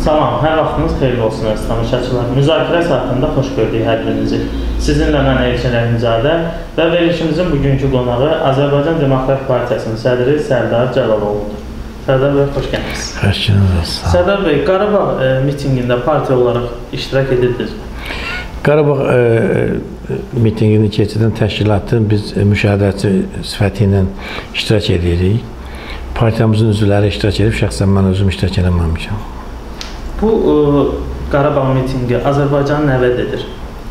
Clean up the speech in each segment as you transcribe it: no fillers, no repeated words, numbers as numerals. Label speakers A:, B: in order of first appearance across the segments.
A: Salam, hər vaxtınız xeyirli olsun əziz tamaşaçılar. Müzakirə saatında xoş gördük hər birinizi. Sizinlə mən Elçin Rəhimzadə və verilişimizin bugünkü qonağı Azərbaycan Demokratik Partiyasının sədri Sərdar Cəlaloğludur. Sərdar bəy, xoş gəldiniz.
B: Xoş gəldiniz.
A: Sərdar bəy, Qarabağ mitingində partiya olaraq iştirak edirdiniz.
B: Qarabağ mitingini keçidən təşkilatın biz müşahidəçi sifəti ilə iştirak edirik. Partiyamızın üzvləri iştirak edib, şəxsən mən özüm iştirak eləməmişəm.
A: Bu Qarabağ mitingi Azərbaycanın nə vəd edir?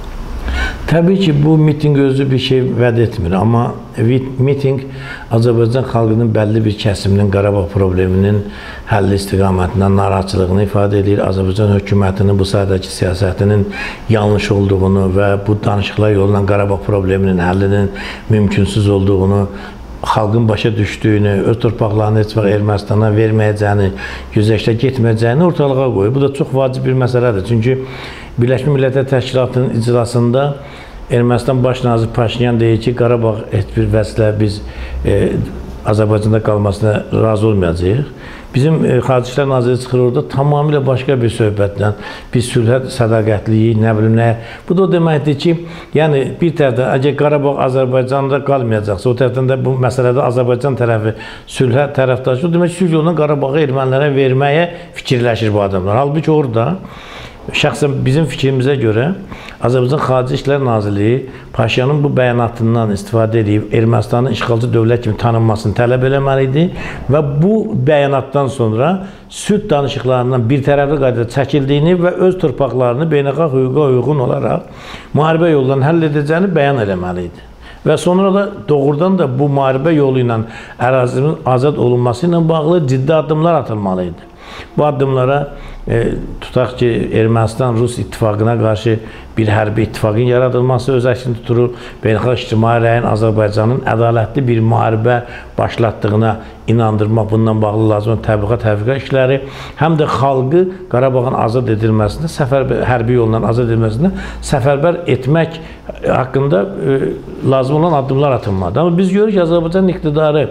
B: Təbii ki, bu miting özü bir şey vəd etmir, amma miting Azərbaycan xalqının bəlli bir kəsiminin Qarabağ probleminin həlli istiqamətindən narahatçılığını ifadə edir. Azərbaycan hökumətinin bu sahədəki siyasətinin yanlış olduğunu və bu danışıqlar yolundan Qarabağ probleminin həllinin mümkünsüz olduğunu, xalqın başa düşdüyünü, öz torpaqlarını heç vaxt Ermənistana verməyəcəyini, güzəştə getməyəcəyini ortalığa qoyur. Bu da çox vacib bir məsələdir. Çünki Birləşmiş Millətlər Təşkilatının iclasında Ermənistan Baş naziri Paşinyan deyir ki, Qarabağ heç bir vəslə biz Azərbaycanda qalmasına razı olmayacağıq. Bizim Xarici İşlər Naziri çıxır orada tamamilə başqa bir söhbətlə, biz sülhə sədaqətliyik, nə bilim nə. Bu da o deməkdir ki, yəni bir tərəfdən, əgər Qarabağ Azərbaycanda qalmayacaqsa, o tərəfdən də bu məsələdə Azərbaycan tərəfi sülhə tərəfdaşı, o demək sülh yolundan Qarabağı ermənilərə verməyə fikirləşir bu adamlar. Halbuki orada şəxsən bizim fikrimizə görə Azərbaycan Xarici İşlər Nazirliyi Paşinyanın bu bəyanatından istifadə edib Ermənistanın işğalcı dövlət kimi tanınmasını tələb eləməlidir və bu bəyanatdan sonra sülh danışıqlarından bir tərəfli qaydada çəkildiyini və öz torpaqlarını beynəlxalq hüquqa uyğun olaraq müharibə yolundan həll edəcəyini bəyan eləməlidir. Və sonra da doğrudan da bu müharibə yolu ilə ərazinin azad olunması ilə bağlı ciddi addımlar atılmalıydı. Bu addımlara tutaq ki, Ermənistan-Rus ittifaqına qarşı bir hərbi ittifaqın yaradılması öz əksini tuturur. Beynəlxalq ictimai rəyin Azərbaycanın ədalətli bir müharibə başlatdığına inandırmaq, bundan bağlı lazım təbliğat işləri, həm də xalqı Qarabağın azad edilməsində, hərbi yolla azad edilməsində səfərbər etmək haqqında lazım olan addımlar atılmalıdır. Amma biz görürük ki, Azərbaycan iqtidarı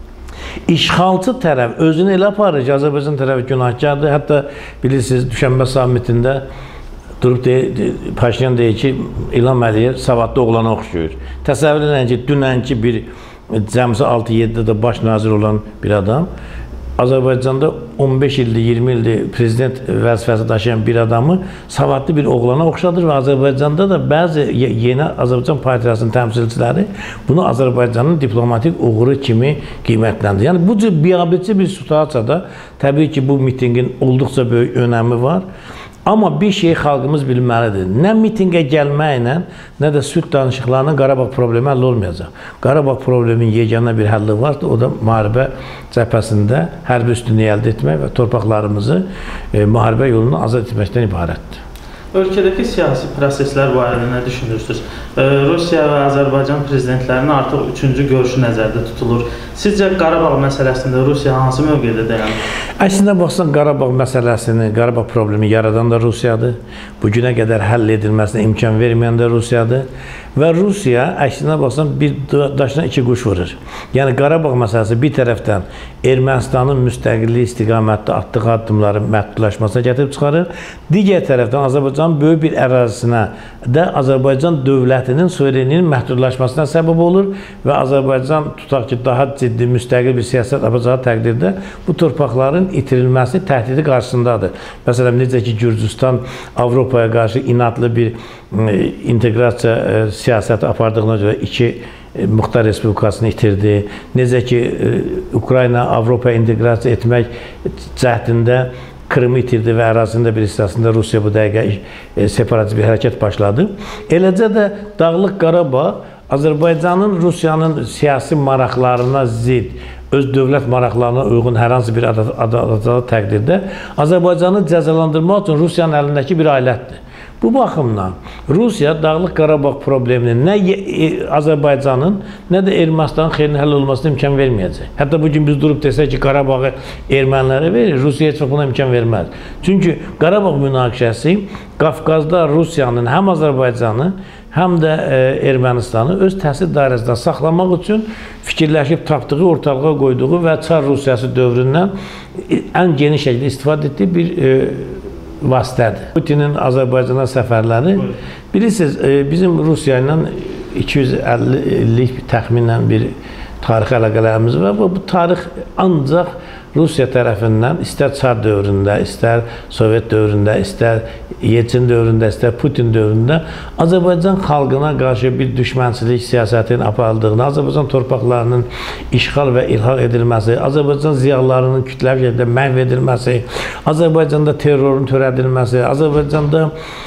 B: İşğalçı tərəf özünü elə aparır ki, Azərbaycan tərəfi günahkardır. Hətta bilirsiniz, Düşənbə sammitində durub Paşinyan deyir ki, İlham Əliyev savadlı oğlana oxşuyur. Təsəvvür edin ki, dünənki bir cəmsi 6-7-də də baş nazir olan bir adam Azərbaycanda 15 ildir, 20 ildir prezident vəzifəsi daşıyan bir adamı savadlı bir oğlana oxşadır və Azərbaycanda da bəzi yeni Azərbaycan partiyasının təmsilçiləri bunu Azərbaycanın diplomatik uğuru kimi qiymətləndirir. Yəni, bu cür biabitçi bir situasiyada təbii ki, bu mitingin olduqca böyük önəmi var. Amma bir şey xalqımız bilməlidir. Nə mitingə gəlməklə, nə də sülh danışıqlarının Qarabağ problemi həll olmayacaq. Qarabağ probleminin yeganə bir həlli vardır, o da müharibə cəbhəsində hərbi üstünlüyü əldə etmək və torpaqlarımızı müharibə yolunu azad etməkdən ibarətdir.
A: Ölkədəki siyasi proseslər barədə nə düşünürsünüz? Rusiya və Azərbaycan prezidentlərinin artıq 3-cü görüşü nəzərdə tutulur. Sizcə Qarabağ məsələsində Rusiya hansı mövqedə dayanır?
B: Əslində baxsan, Qarabağ məsələsini, Qarabağ problemi yaradan da Rusiyadır. Bugünə qədər həll edilməsinə imkan verməyən də Rusiyadır. Və Rusiya, əksinə baxsan, bir daşına iki quş vurur. Yəni, Qarabağ məsələsi bir tərəfdən Ermənistanın müstəqilliyi istiqamətdə atdığı addımları məhdudlaşmasına gətirib çıxarır. Digər tərəfdən Azərbaycanın böyük bir ərazisinə də Azərbaycan dövlətinin suverenliyinin məhdudlaşmasına səbəb olur və Azərbaycan tutaq ki, daha ciddi müstəqil bir siyasət yapacağı təqdirdə bu torpaqların itirilməsi təhdidi qarşısındadır. Məsələn, necə ki, Gürcüstan Avropaya qarşı inadlı bir inteqrasiya siyasəti apardığına görə iki Muxtar Respublikasını itirdi. Necə ki, Ukrayna Avropaya inteqrasiya etmək cəhdində Krımı itirdi və ərazində bir hissəsində Rusiya bu dəqiqə separatist bir hərəkət başladı. Eləcə də Dağlıq Qarabağ Azərbaycanın Rusiyanın siyasi maraqlarına zid, öz dövlət maraqlarına uyğun hər hansı bir adacağı təqdirdə Azərbaycanı cəzalandırmaq üçün Rusiyanın əlindəki bir alətdir. Bu baxımdan Rusiya Dağlıq Qarabağ probleminin nə Azərbaycanın, nə də Ermənistanın xeyrinə həll olmasına imkan verməyəcək. Hətta bugün biz durub desək ki, Qarabağı ermənilərə verir, Rusiya heç vaxt buna imkan verməz. Çünki Qarabağ münaqişəsi Qafqazda Rusiyanın həm Azərbaycanı, həm də Ermənistanı öz təsir dairəsində saxlamaq üçün fikirləşib tapdığı, ortalığa qoyduğu və Çar Rusiyası dövründən ən geniş şəkildə istifadə etdiyi bir vasitədir. Putinin Azərbaycana səfərləri, bilirsiniz, bizim Rusiya ilə 250 illik təxminən bir tarixi əlaqələrimiz var və bu tarix ancaq Rusiya tərəfindən istər Çar dövründə, istər Sovet dövründə, istər Yeltsin dövründə, istər Putin dövründə Azərbaycan xalqına qarşı bir düşmənçilik siyasətinin aparıldığını, Azərbaycan torpaqlarının işğal və ilhaq edilməsi, Azərbaycan ziyalılarının kütləvi şəkildə məhv edilməsi, Azərbaycanda terrorun törədilməsi, Azərbaycanda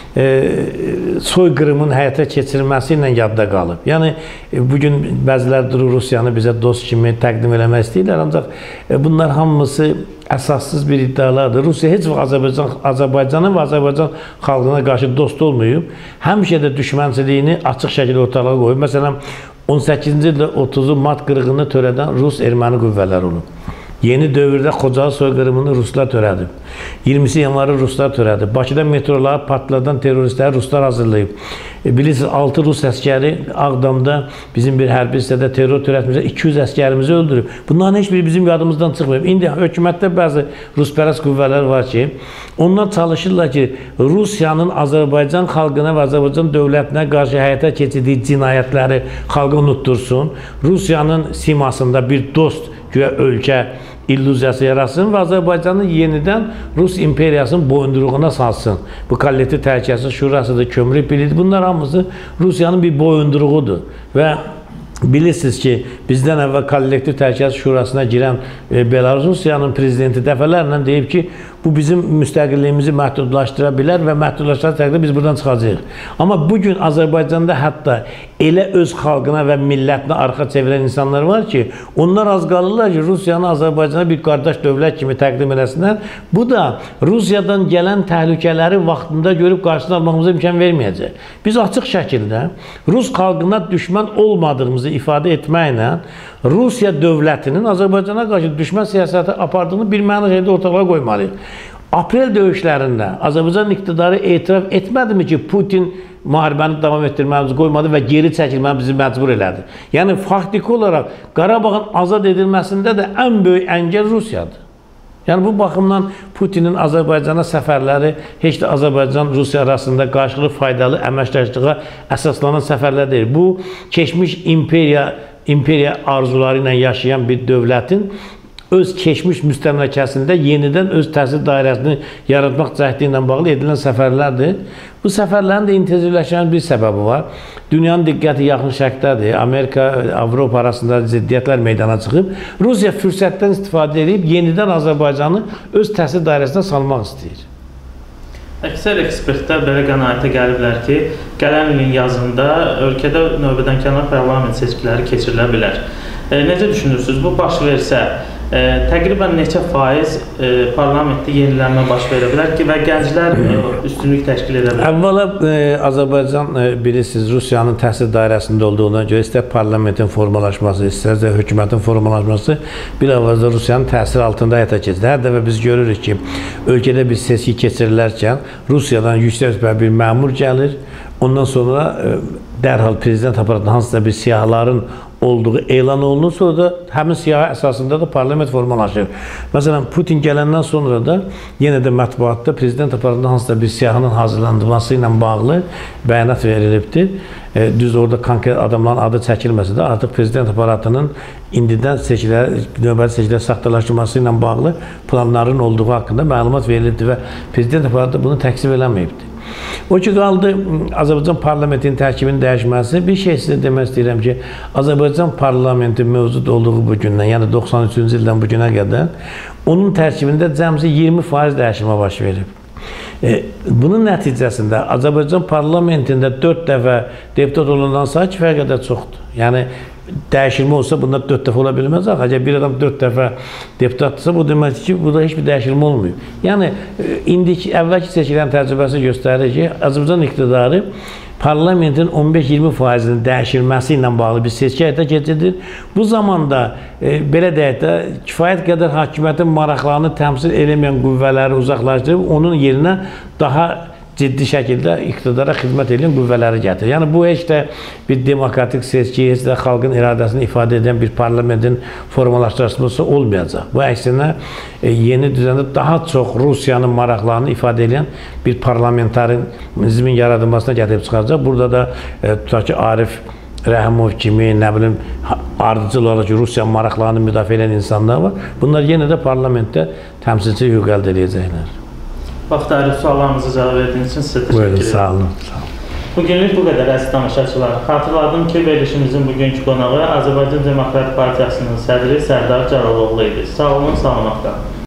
B: soyqırımın həyata keçirilməsi ilə yadda qalıb. Yəni, bugün bəzilər durur Rusiyanı bizə dost kimi təqdim eləmək istəyirlər, ancaq bunlar hamısı əsassız bir iddialardır. Rusiya heç vaxt Azərbaycanın və Azərbaycan xalqına qarşı dost olmayıb, həmişə də düşmənçiliyini açıq şəkildə ortalığa qoyub. Məsələn, 18-ci ildə 30 mart qırğını törədən Rus-Erməni qüvvələri olub. Yeni dövrdə Xocalı soyqırımını Ruslar törədib. 20 yanvarı Ruslar törədib. Bakıda metroları partladan teröristləri Ruslar hazırlayıb. Bilirsiniz, 6 Rus əskəri Ağdamda bizim bir hərbi hissədə terror törətmişsə 200 əskərimizi öldürüb. Bunların heç biri bizim yadımızdan çıxmayıb. İndi hökumətdə bəzi Ruspərəst qüvvələr var ki, onlar çalışırlar ki, Rusiyanın Azərbaycan xalqına və Azərbaycan dövlətinə qarşı həyata keçirdiyi cinayətləri xalqa unuttursun. Rusiyanın simasında bir dost güya ölkə illüziyası yaratsın və Azərbaycanı yenidən Rus imperiyasının boyunduruğuna salsın. Bu kollektiv təhlükəsizlik şurasıdır, kömürlük birliyidir. Bunlar hamısı Rusiyanın bir boyunduruğudur. Və bilirsiniz ki, bizdən əvvəl kollektiv təhlükəsizlik şurasına girən Belarus-Rusiyanın prezidenti dəfələrlə deyib ki, bu bizim müstəqilliyimizi məhdudlaşdıra bilər və məhdudlaşdıran təqdirdə biz buradan çıxacağıq. Amma bugün Azərbaycanda hətta elə öz xalqına və millətinə arxa çevirən insanlar var ki, onlar az qalırlar ki, Rusiyanı Azərbaycana bir qardaş dövlət kimi təqdim eləsinlər. Bu da Rusiyadan gələn təhlükələri vaxtında görüb qarşısını almamıza imkan verməyəcək. Biz açıq şəkildə Rus xalqına düşmən olmadığımızı ifadə etməklə Rusiya dövlətinin Azərbaycana qarşı düşmən siyasəti apardığını bir məna şeydə ortalığa qoymalıyıq. Aprel döyüşlərində Azərbaycan iqtidarı etiraf etmədimi ki, Putin müharibəni davam etdirməmizi qoymadı və geri çəkilməmizi bizi məcbur elədi. Yəni, faktiki olaraq Qarabağın azad edilməsində də ən böyük əngəl Rusiyadır. Yəni, bu baxımdan Putinin Azərbaycana səfərləri heç də Azərbaycan-Rusiya arasında qarşılıqlı faydalı əməkdaşlığa əsaslanan səfərlər deyil. Bu, keçmiş imperiya arzuları ilə yaşayan bir dövlətin öz keçmiş müstəmləkəsində yenidən öz təsir dairəsini yaratmaq cəhdi ilə bağlı edilən səfərlərdir. Bu səfərlərin də intensivləşən bir səbəbi var. Dünyanın diqqəti yaxın şərqdədir. Amerika, Avropa arasında ziddiyyətlər meydana çıxıb. Rusiya fürsətdən istifadə edib yenidən Azərbaycanı öz təsir dairəsinə salmaq istəyir.
A: Əksər ekspertlər belə qənaətə gəliblər ki, gələn ilin yazında ölkədə növbədənkənar parlament seçkiləri keçirilə bilər. Necə düşünürsünüz? Bu baş versə, təqribən neçə faiz parlamentdə yenilənmə baş verə bilər ki, və gənclər üstünlük təşkil edə bilər? Əvvəla
B: Azərbaycan, bilirsiniz, Rusiyanın təsir dairəsində olduğuna görə istər parlamentin formalaşması, istərsə hökumətin formalaşması bir avazda Rusiyanın təsir altında həyata keçir. Hər dəfə biz görürük ki, ölkədə bir seçki keçirilərkən Rusiyadan yüksək rütbəli bir məmur gəlir, ondan sonra dərhal prezident aparatında hansısa bir siyahıların olduğu elan olunur, sonra da həmin siyahı əsasında da parlament formalaşır. Məsələn, Putin gələndən sonra da yenə də mətbuatda prezident aparatında hansısa bir siyahının hazırlandırması ilə bağlı bəyanat verilibdir. Düz orada konkret adamların adı çəkilməsə də artıq prezident aparatının indidən növbəti seçkiləri saxtalaşdırması ilə bağlı planların olduğu haqqında məlumat verilibdir və prezident aparatı bunu təksib eləməyibdir. O ki, qaldı Azərbaycan parlamentinin tərkibinin dəyişməsi. Bir şey sizə demək istəyirəm ki, Azərbaycan parlamenti mövcud olduğu bu gündən, yəni 93-cü ildən bu günə qədər, onun tərkibində cəmsi 20% dəyişmə baş verib. Bunun nəticəsində Azərbaycan parlamentində 4 dəfə deputat olandan sayı kifayət qədər çoxdur. Yəni, dəyişilmə olsa bunlar 4 dəfə ola bilməz. Əgər bir adam 4 dəfə deputatdırsa, bu deməkdir ki, burada heç bir dəyişilmə olmuyor. Yəni, indiki əvvəlki seçilən təcrübəsi göstərir ki, Azərbaycan iqtidarı parlamentin 15-20%-nin dəyişilməsi ilə bağlı bir seçki həyata keçirilir. Bu zamanda, belə deyək də, kifayət qədər hakimiyyətin maraqlarını təmsil eləməyən qüvvələri uzaqlaşdırıb, onun yerinə daha ciddi şəkildə iqtidara xidmət edən qüvvələri gətirir. Yəni bu heç də bir demokratik seçki, heç də xalqın iradəsini ifadə edən bir parlamentin formalaşdırılması olmayacaq. Bu əksinə yeni düzəndə daha çox Rusiyanın maraqlarını ifadə edən bir parlamentarizmin yaradılmasına gətirib çıxaracaq. Burada da tutaq ki, Arif Rəhimov kimi, nə bilim, ardıcıl olaraq ki, Rusiya maraqlarını müdafiə edən insanlar var. Bunlar yenə də parlamentdə təmsilçi hüquq əldə edəcəklər.
A: Vaxt ayırıb suallarınızı cavab verdiyiniz üçün sizə təşəkkür edirəm.
B: Sağ olun, sağ olun.
A: Bugünlük bu qədər əziz tamaşaçılar. Xatırladım ki, verilişimizin bugünkü qonağı Azərbaycan Demokratik Partiyasının sədri Sərdar Cəlaloğlu idi. Sağ olun, salamat qalın.